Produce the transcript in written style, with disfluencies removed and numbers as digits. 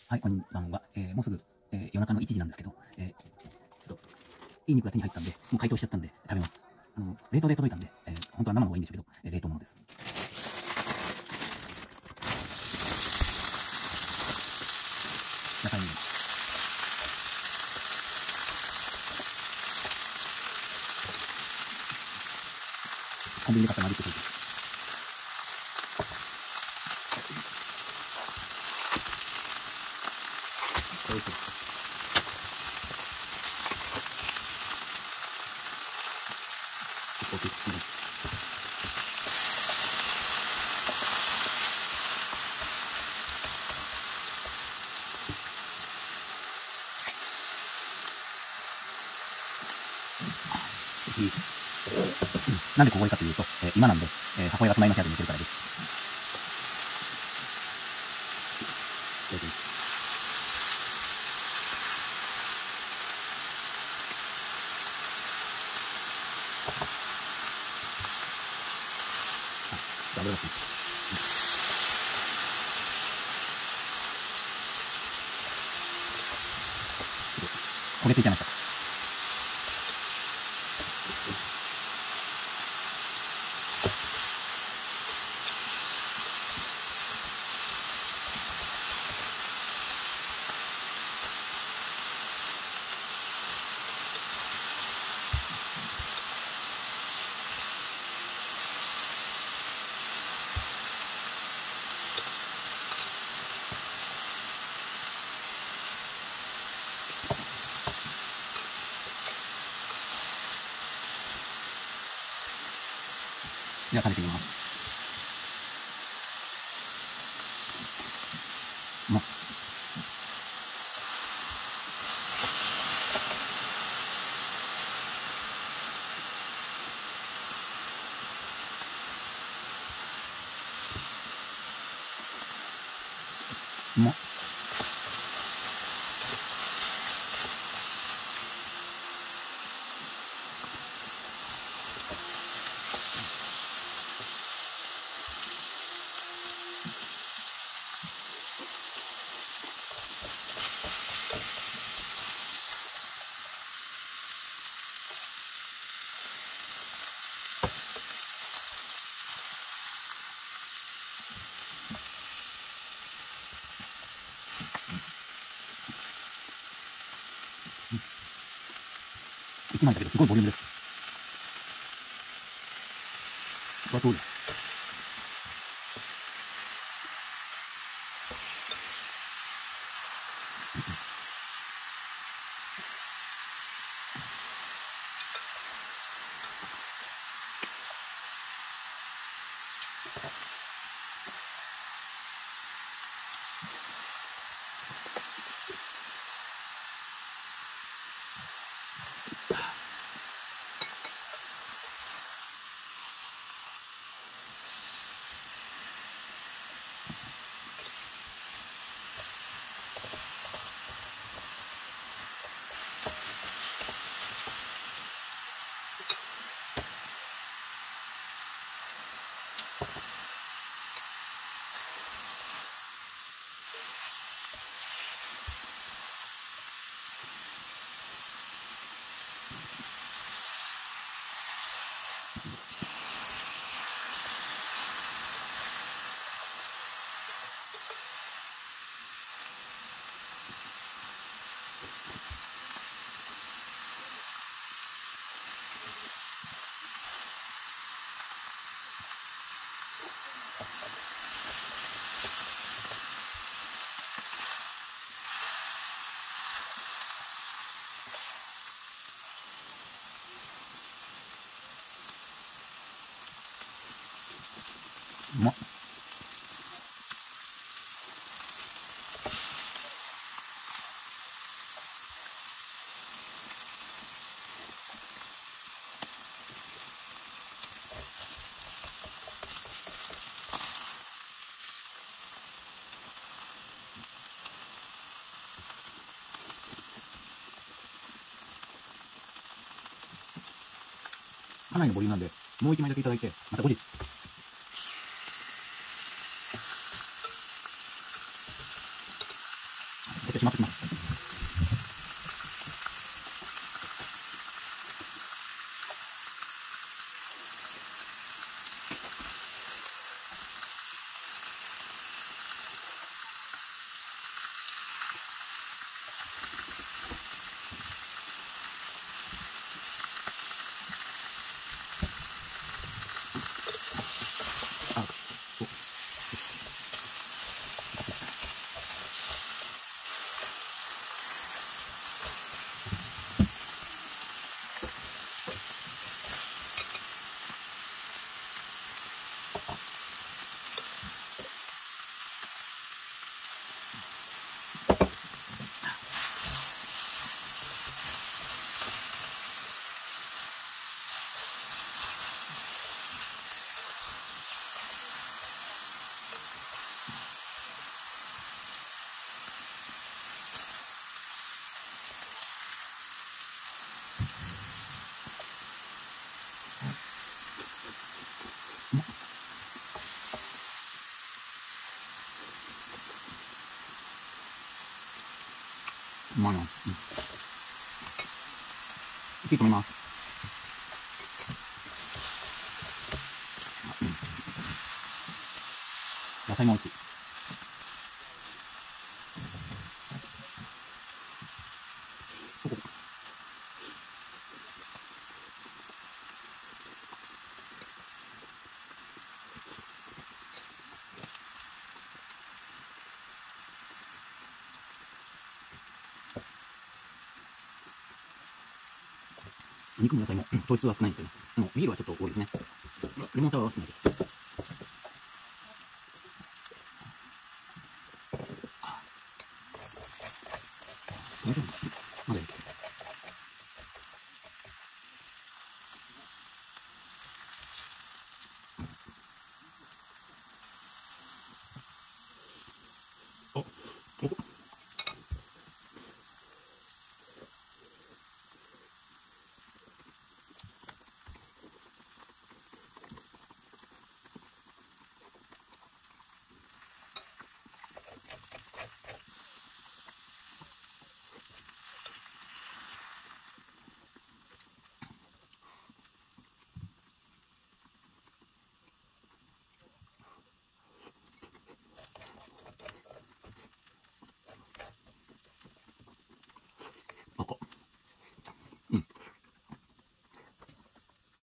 はい、こんばんは。もうすぐ、夜中の1時なんですけど、ちょっと、いい肉が手に入ったんで、もう解凍しちゃったんで、食べます。冷凍で届いたんで、本当は生の方がいいんでしょうけど、冷凍ものです。野菜にコンビニで買ったマジックソース。おいしい。結構好きです。なんでここかというと、今なんで、母親が隣の部屋で寝てるからです。油がついてる。焦げついちゃいました。では食べてみます。うまっ。うまっ。1枚だけどすごいボリュームです。これはそうです。うまっ。かなりのボリュームなんで、もう1枚だけいただいて、また後日。 としまってきます。うまいな。火止めます。野菜も美味しい。肉も野菜も糖質は少ないんですけど、ビールはちょっと多いですね。レモンサワーは少ないです。大丈夫